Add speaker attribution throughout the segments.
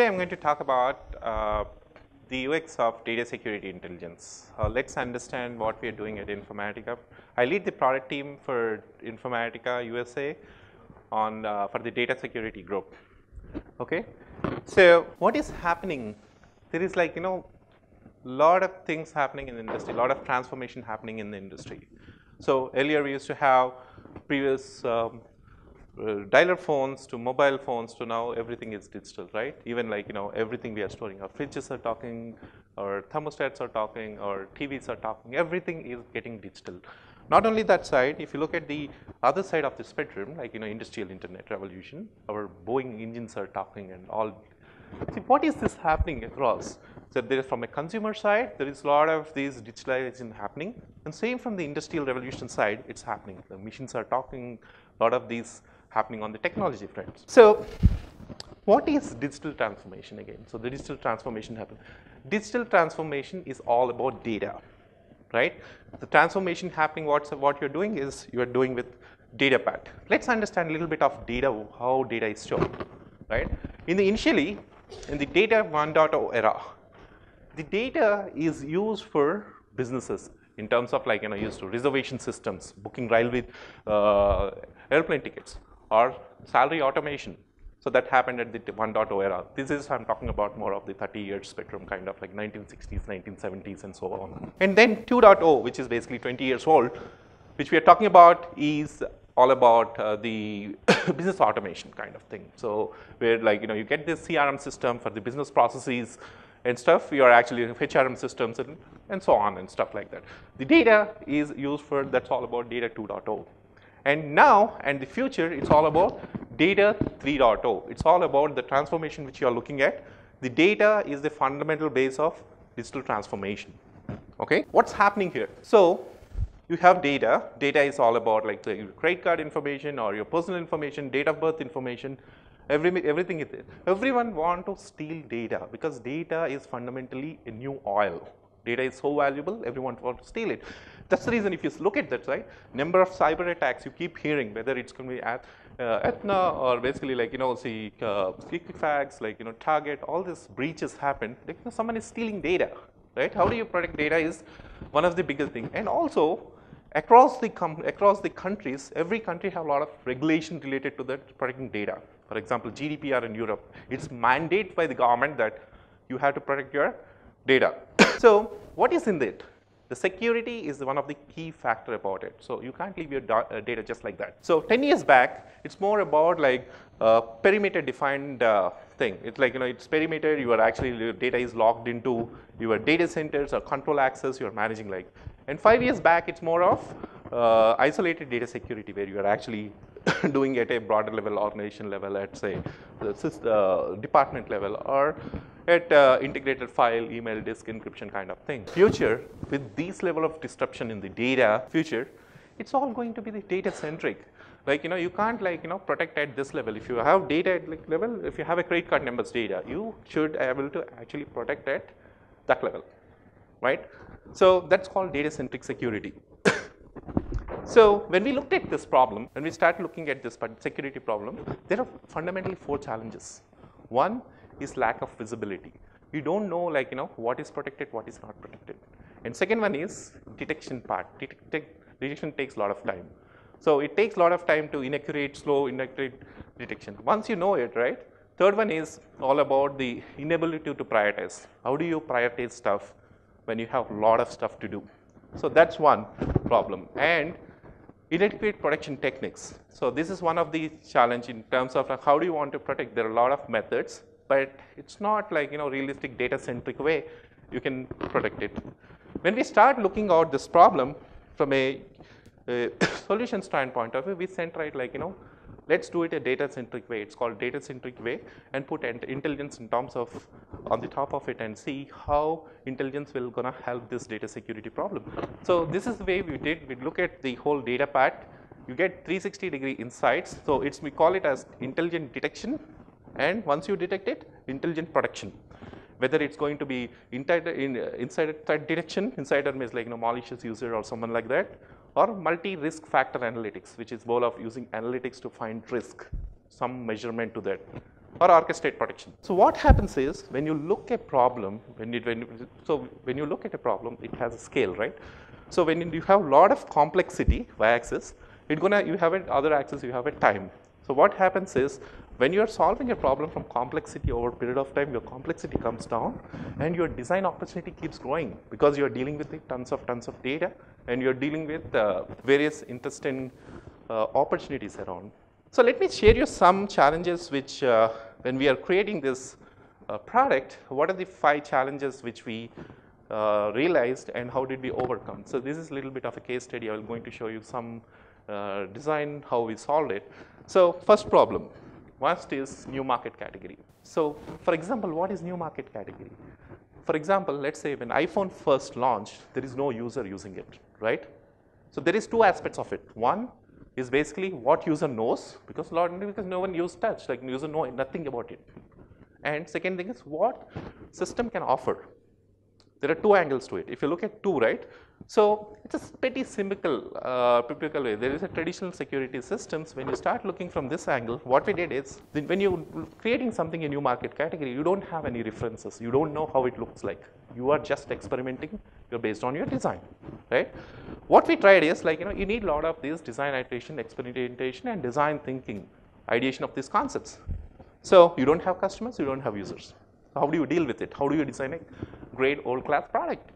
Speaker 1: Today I'm going to talk about the UX of data security intelligence. Let's understand what we are doing at Informatica. I lead the product team for Informatica USA on for the data security group. Okay, so what is happening? There is lot of things happening in the industry, lot of transformation happening in the industry. So earlier we used to have previous dialer phones to mobile phones to now everything is digital, right? Even everything we are storing, our fridges are talking, our thermostats are talking, our TVs are talking, everything is getting digital. Not only that side, if you look at the other side of the spectrum, industrial internet revolution, our Boeing engines are talking and all. See, what is this happening across? So there is from a consumer side, there is a lot of these digitalization happening, and same from the industrial revolution side, it's happening. The machines are talking, a lot of these happening on the technology front. So what is digital transformation again? So the digital transformation happens. Digital transformation is all about data, right? The transformation happening, what you're doing is you're doing with data part. Let's understand a little bit of data, how data is stored, right? Initially, in the data 1.0 era, the data is used for businesses in terms of used to reservation systems, booking railway, airplane tickets, or salary automation. So that happened at the 1.0 era. This is, I'm talking about more of the 30-year spectrum, kind of like 1960s, 1970s, and so on. And then 2.0, which is basically 20 years old, which we are talking about is all about the business automation kind of thing. So where you get this CRM system for the business processes and stuff, you are actually HRM systems and so on and stuff like that. The data is used for, that's all about data 2.0. And now, and the future, it's all about data 3.0. It's all about the transformation which you are looking at. The data is the fundamental base of digital transformation. Okay, what's happening here? So you have data. Data is all about the credit card information or your personal information, date of birth information. Everything is there. Everyone wants to steal data because data is fundamentally a new oil. Data is so valuable, everyone wants to steal it. That's the reason if you look at that, right, number of cyber attacks you keep hearing, whether it's going to be at Aetna or basically Equifax, Target, all these breaches happen. Someone is stealing data, right? How do you protect data is one of the biggest things. And also, across the countries, every country have a lot of regulation related to that protecting data. For example, GDPR in Europe, it's mandated by the government that you have to protect your data. So what is in it? The security is one of the key factor about it. So you can't leave your data just like that. So 10 years back, it's more about perimeter defined thing. It's it's perimeter, your data is logged into your data centers or control access you're managing And 5 years back, it's more of isolated data security where you are actually doing at a broader level, organization level, at say the department level, or at integrated file, email, disk encryption kind of thing. Future, with this level of disruption in the data, future, it's all going to be the data centric. You can't protect at this level. If you have data at level, if you have a credit card number's data, you should be able to actually protect at that level, right? So that's called data centric security. So when we looked at this problem, when we start looking at this security problem, there are fundamentally 4 challenges. One is lack of visibility. You don't know what is protected, what is not protected. And second one is detection part. Detection takes a lot of time. So it takes a lot of time to slow inaccurate detection. Once you know it, right? Third one is all about the inability to prioritize. How do you prioritize stuff when you have a lot of stuff to do? So that's one problem. And inadequate protection techniques. So this is one of the challenge in terms of how do you want to protect. There are a lot of methods, but it's not realistic data centric way you can protect it. When we start looking at this problem from a solution standpoint of view, we sent let's do it a data centric way. It's called data centric way, and put intelligence in terms of on the top of it and see how intelligence will gonna help this data security problem. So this is the way we did. We look at the whole data part. You get 360-degree insights. So we call it as intelligent detection, and once you detect it, intelligent protection. Whether it's going to be insider threat detection, insider means malicious user or someone like that, or multi-risk factor analytics, which is more of using analytics to find risk, some measurement to that. or orchestrate protection. So what happens is when you look at a problem, when you look at a problem, it has a scale, right? So when you have a lot of complexity y-axis, you have an other axis, you have a time. So what happens is when you are solving a problem from complexity over a period of time, your complexity comes down and your design opportunity keeps growing because you are dealing with tons of data and you are dealing with various interesting opportunities around. So let me share you some challenges which when we are creating this product, what are the 5 challenges which we realized and how did we overcome. So this is a little bit of a case study. I'm going to show you some design, how we solved it. So first problem, first is new market category. So for example, what is new market category? For example, let's say when iPhone first launched, there is no user using it, right? So there is 2 aspects of it. One is basically what user knows, because no one used touch, like user know nothing about it. And second thing is what system can offer. There are 2 angles to it. If you look at 2, right? So it's a pretty typical way. There is a traditional security systems. When you start looking from this angle, what we did is when you're creating something in new market category, you don't have any references. You don't know how it looks like. You are just experimenting. You're based on your design, right? What we tried is like, you need a lot of this design iteration, experimentation, and design thinking, ideation of these concepts. So you don't have customers, you don't have users. How do you deal with it? How do you design a great world-class product?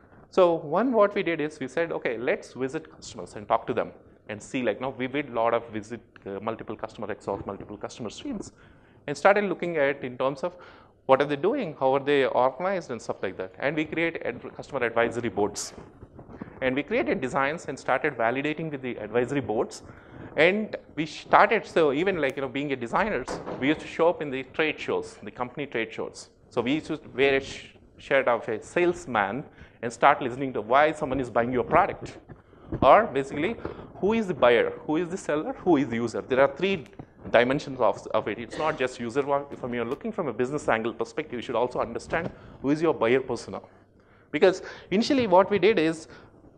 Speaker 1: So what we did is we said, okay, let's visit customers and talk to them and see like, we did a lot of visit multiple customer exhaust, multiple customer streams and started looking at in terms of what are they doing, how are they organized and stuff like that. And we create customer advisory boards. And we created designs and started validating with the advisory boards. And we started, so even like, being a designers, we used to show up in the trade shows, the company trade shows. So we used to wear a shirt of a salesman and start listening to why someone is buying your product. Or basically, who is the buyer, who is the seller, who is the user. There are 3 dimensions of it. It's not just user. If you're looking from a business angle perspective, you should also understand who is your buyer persona. Because initially what we did is,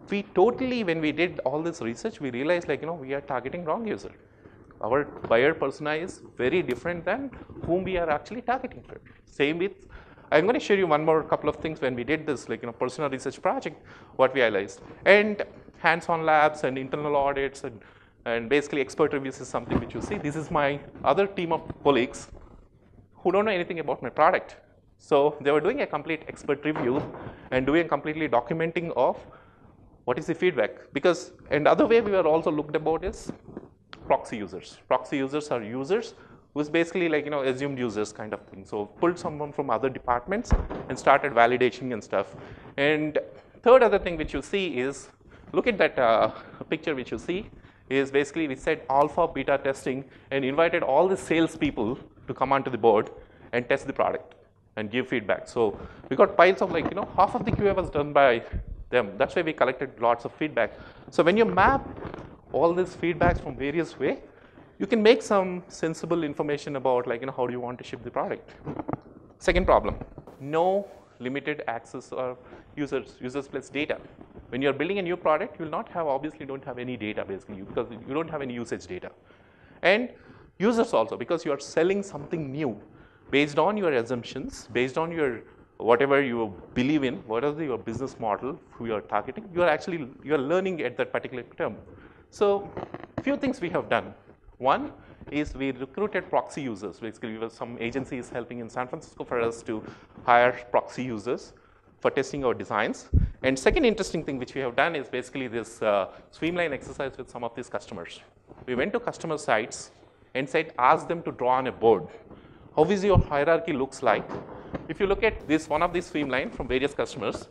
Speaker 1: when we did all this research, we realized like, we are targeting wrong user. Our buyer persona is very different than whom we are actually targeting for. Same with, I'm going to show you couple of things when we did this, like, personal research project, what we realized. And hands-on labs and internal audits and basically expert reviews is something which you see. This is my other team of colleagues who don't know anything about my product. So they were doing a complete expert review and doing completely documenting of what is the feedback? Because, and other way we were also looked about is proxy users. Proxy users are users who's basically like, assumed users kind of thing. So pulled someone from other departments and started validation and stuff. And third other thing which you see is, look at that picture which you see is basically we said alpha beta testing and invited all the sales people to come onto the board and test the product and give feedback. So we got piles of like, half of the QA was done by them. That's why we collected lots of feedback. So when you map all these feedbacks from various ways, you can make some sensible information about like, how do you want to ship the product. Second problem, no limited access or users plus data. When you're building a new product, you will not have, obviously don't have any data basically because you don't have any usage data. And users also, because you are selling something new based on your assumptions, based on your whatever you believe in, what is your business model, who you are targeting, you are learning at that particular term. So a few things we have done. One is we recruited proxy users. Basically, some agencies helping in San Francisco for us to hire proxy users for testing our designs. And second interesting thing which we have done is basically this streamline exercise with some of these customers. We went to customer sites and said, ask them to draw on a board. How is your hierarchy looks like? If you look at this, one of these streamline from various customers.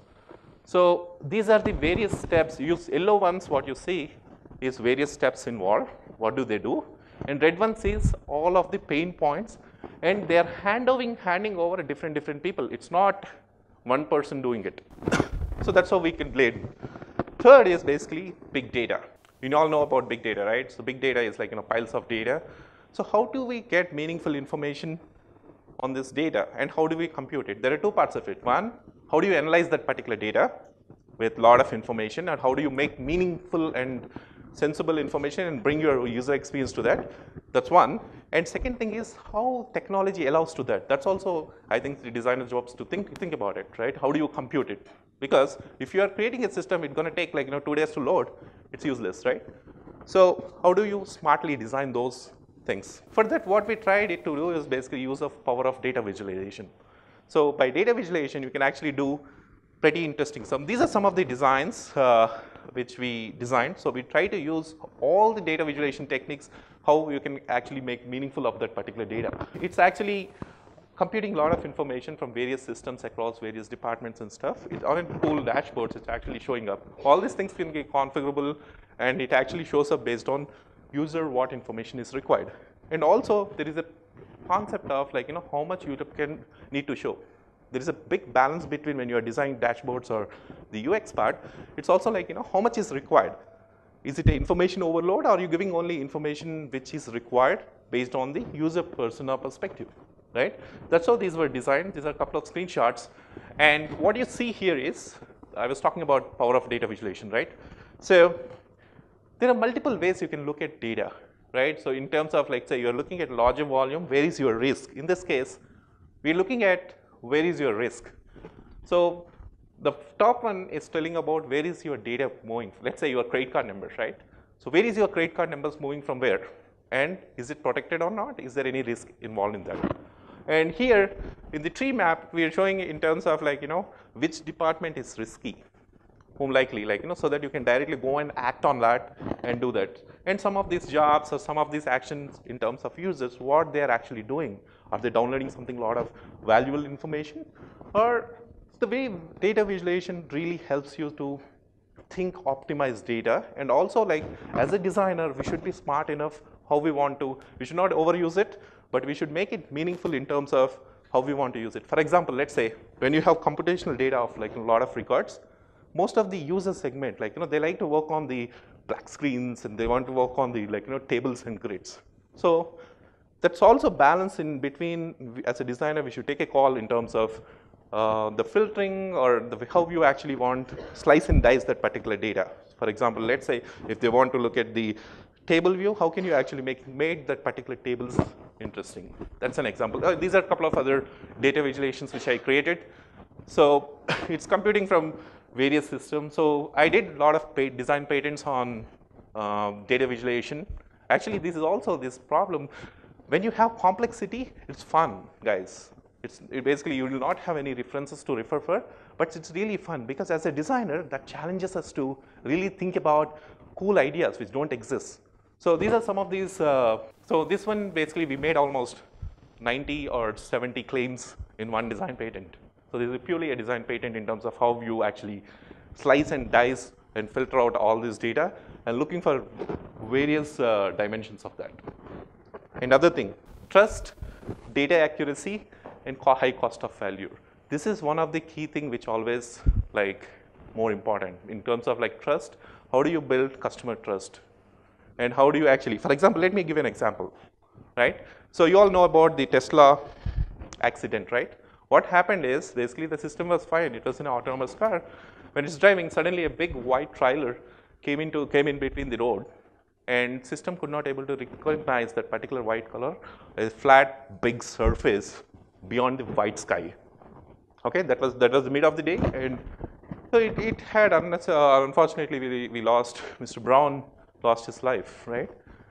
Speaker 1: So these are the various steps. Use yellow ones, what you see is various steps involved. What do they do? And red one sees all of the pain points and they are handing over different people. It's not one person doing it. So that's how we can blade. Third is basically big data. You all know about big data, right? So big data is like piles of data. So how do we get meaningful information on this data and how do we compute it? There are 2 parts of it. One, how do you analyze that particular data with a lot of information and how do you make meaningful and sensible information and bring your user experience to that. That's one. And second thing is how technology allows to that. That's also, I think, the designer's jobs to think about it, right? How do you compute it? Because if you are creating a system, it's going to take like 2 days to load. It's useless, right? So how do you smartly design those things? For that, what we tried to do is basically use of power of data visualization. So by data visualization, you can actually do pretty interesting. These are some of the designs which we designed. So we try to use all the data visualization techniques, how you can actually make meaningful of that particular data. It's actually computing a lot of information from various systems across various departments and stuff. It's on a cool dashboards, it's actually showing up. All these things can get configurable, and it actually shows up based on user what information is required. And also there is a concept of like, how much you can need to show. There is a big balance between when you are designing dashboards or the UX part. It's also like, how much is required. Is it an information overload, or are you giving only information which is required based on the user persona perspective, right? That's how these were designed. These are a couple of screenshots. And what you see here is, I was talking about power of data visualization, right? So there are multiple ways you can look at data, right? So in terms of like, say you're looking at larger volume, where is your risk? In this case, we're looking at where is your risk. So the top one is telling about where is your data moving. Let's say your credit card numbers, right? So where is your credit card numbers moving from where? And is it protected or not? Is there any risk involved in that? And here in the tree map, we are showing in terms of like, which department is risky, whom likely, like, so that you can directly go and act on that and do that. And some of these jobs or some of these actions in terms of users, what they're actually doing. Are they downloading something, a lot of valuable information? Or the way data visualization really helps you to think optimize data. And also like as a designer, we should be smart enough how we want to, we should not overuse it, but we should make it meaningful in terms of how we want to use it. For example, let's say when you have computational data of like a lot of records, most of the user segment, like, they like to work on the black screens and they want to work on the like, tables and grids. So that's also balance in between. As a designer, we should take a call in terms of the filtering or how you actually want slice and dice that particular data. For example, let's say if they want to look at the table view, how can you actually make that particular tables interesting? That's an example. These are a couple of other data visualizations which I created. So it's computing from various systems. So I did a lot of design patents on data visualization. Actually, this is also this problem. When you have complexity, it's fun, guys. Basically, you will not have any references to refer for, but it's really fun because as a designer, that challenges us to really think about cool ideas which don't exist. So these are some of these. So this one, basically, we made almost 90 or 70 claims in one design patent. So this is purely a design patent in terms of how you actually slice and dice and filter out all this data and looking for various dimensions of that. Another thing, trust, data accuracy, and high cost of failure. This is one of the key things which always like more important in terms of like trust. How do you build customer trust? And how do you actually, for example, let me give an example, right? So you all know about the Tesla accident, right? What happened is basically the system was fine. It was an autonomous car. When it's driving, suddenly a big white trailer came in between the road, and system could not able to recognize that particular white color, a flat, big surface beyond the white sky. Okay, that was the mid of the day, and so it had unfortunately we lost Mr. Brown, lost his life, right?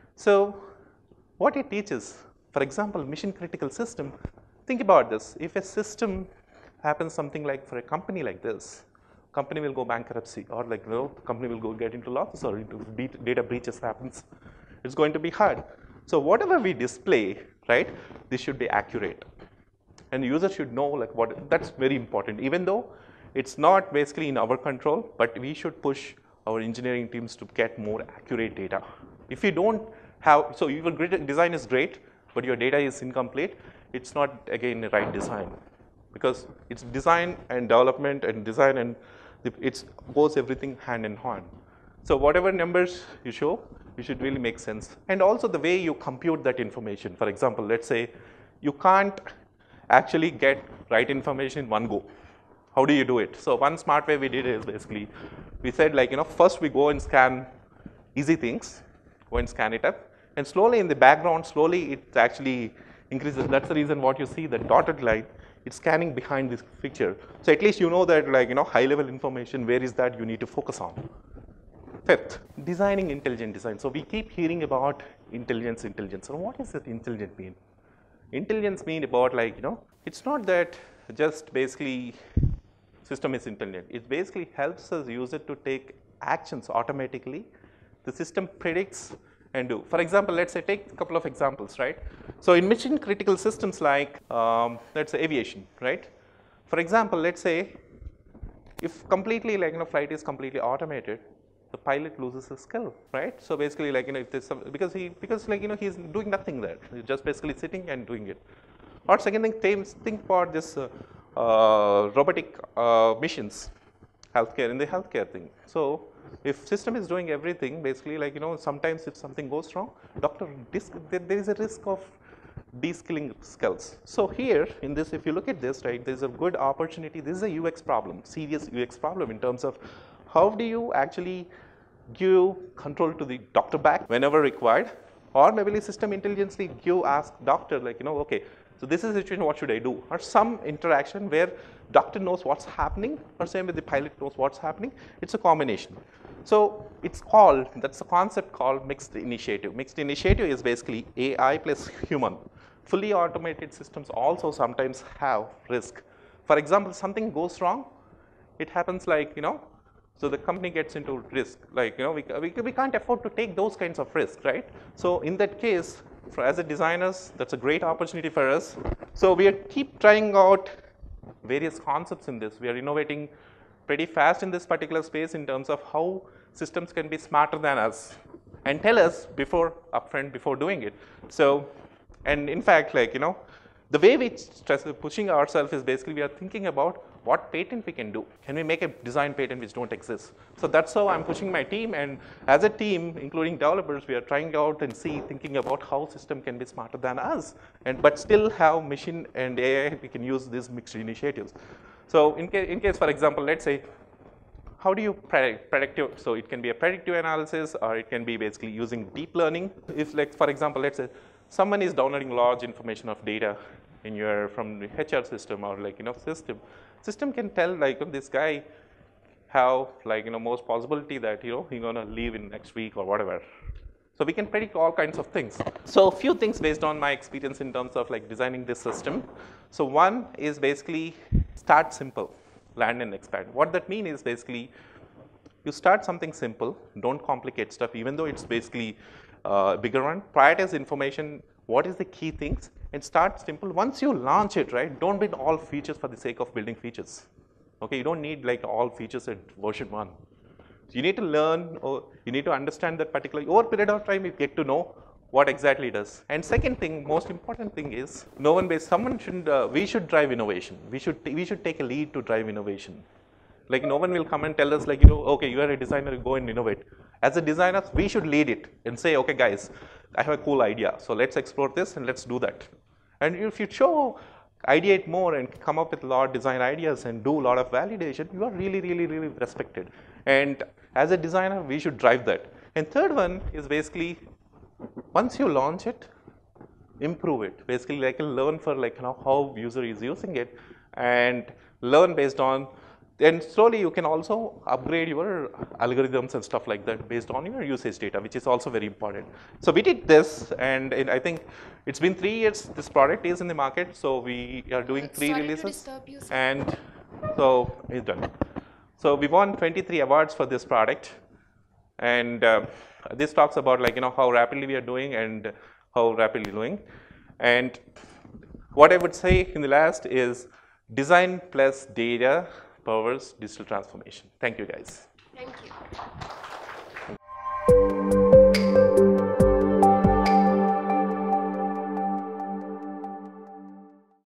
Speaker 1: So what it teaches, for example, mission critical system. Think about this. If a system happens something like for a company like this, company will go bankruptcy, or like company will go get into losses, or into data breaches happens. It's going to be hard. So whatever we display, right, this should be accurate, and the user should know like what. That's very important. Even though it's not basically in our control, but we should push our engineering teams to get more accurate data. If you don't have, so your design is great, but your data is incomplete, it's not again the right design, because it's design and development and design, and it goes everything hand in hand. So whatever numbers you show, you should really make sense. And also the way you compute that information. For example, let's say you can't actually get right information in one go. How do you do it? So one smart way we did is basically, we said like, first we go and scan easy things, go and scan it up, and slowly in the background, slowly it actually increases. That's the reason what you see, the dotted line, it's scanning behind this picture. So at least you know that, like, high level information, where is that you need to focus on. Fifth, designing intelligent design. So we keep hearing about intelligence. So what does that intelligent mean? Intelligence mean about, like, it's not that just basically system is intelligent. It basically helps us use it to take actions automatically. The system predicts and do. For example, let's say take a couple of examples, right? So in mission critical systems like, let's say aviation, right? For example, let's say if completely, like, flight is completely automated, the pilot loses his skill, right? So basically, like, if there's some, because like, he's doing nothing there. He's just basically sitting and doing it. Or second thing, think about this robotic missions, in the healthcare thing. So if system is doing everything, basically, like, sometimes if something goes wrong, there is a risk of de-skilling skills. So here in this, if you look at this, right, there's a good opportunity. This is a UX problem, serious UX problem, in terms of how do you actually give control to the doctor back whenever required, or maybe system intelligently ask doctor, like, okay, so this is the situation, what should I do? Or some interaction where doctor knows what's happening, or same with the pilot knows what's happening. It's a combination. So it's called, that's a concept called mixed initiative. Mixed initiative is basically AI plus human. Fully automated systems also sometimes have risk. For example, something goes wrong, it happens, like, so the company gets into risk, like, we can't afford to take those kinds of risks, right? So in that case, as a designers, that's a great opportunity for us. So we keep trying out various concepts in this. We are innovating pretty fast in this particular space in terms of how systems can be smarter than us and tell us upfront before doing it. So, and in fact, like, the way we pushing ourselves is basically we are thinking about what patent we can do. Can we make a design patent which don't exist? So that's how I'm pushing my team, and as a team, including developers, we are trying out and thinking about how system can be smarter than us, but still have machine and AI, we can use these mixed initiatives. So in case, for example, let's say, how do you predictive? So it can be a predictive analysis, or it can be basically using deep learning. If, like, for example, let's say someone is downloading large information of data from the HR system, or, like, system can tell, like, this guy have, like, most possibility that, he's gonna leave in next week or whatever. So we can predict all kinds of things. So a few things based on my experience in terms of, like, designing this system. So one is basically start simple, land and expand. What that means is basically you start something simple, don't complicate stuff, even though it's basically a bigger one. Prioritize information, what is the key things, and start simple. Once you launch it, right, don't build all features for the sake of building features. Okay, you don't need, like, all features at version 1. So you need to learn, or you need to understand that particular, over a period of time, you get to know what exactly it does. And second thing, most important thing is, we should drive innovation. We should take a lead to drive innovation. Like, no one will come and tell us, like, okay, you are a designer, go and innovate. As a designer, we should lead it and say, okay, guys, I have a cool idea, so let's explore this and let's do that. And if you ideate more and come up with a lot of design ideas and do a lot of validation, you are really, really, really respected. And as a designer, we should drive that. And third one is basically, once you launch it, improve it. Basically, like, learn for, like, how user is using it, and learn based on. And slowly you can also upgrade your algorithms and stuff like that based on your usage data, which is also very important. So we did this, and I think it's been 3 years this product is in the market. So we are doing 3 releases, and so it's done. So we won 23 awards for this product, and this talks about, like, how rapidly we are doing and how rapidly doing. And what I would say in the last is design plus data powers digital transformation. Thank you, guys.
Speaker 2: Thank you.